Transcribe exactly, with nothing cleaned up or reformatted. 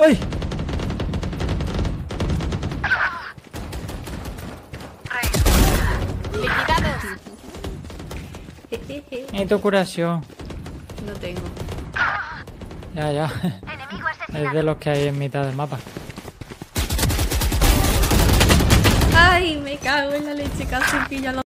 ¡Ay! Liquidado. Necesito curación. No tengo. Ya, ya. Es de los que hay en mitad del mapa. Ay, me cago en la leche, casi pillo a los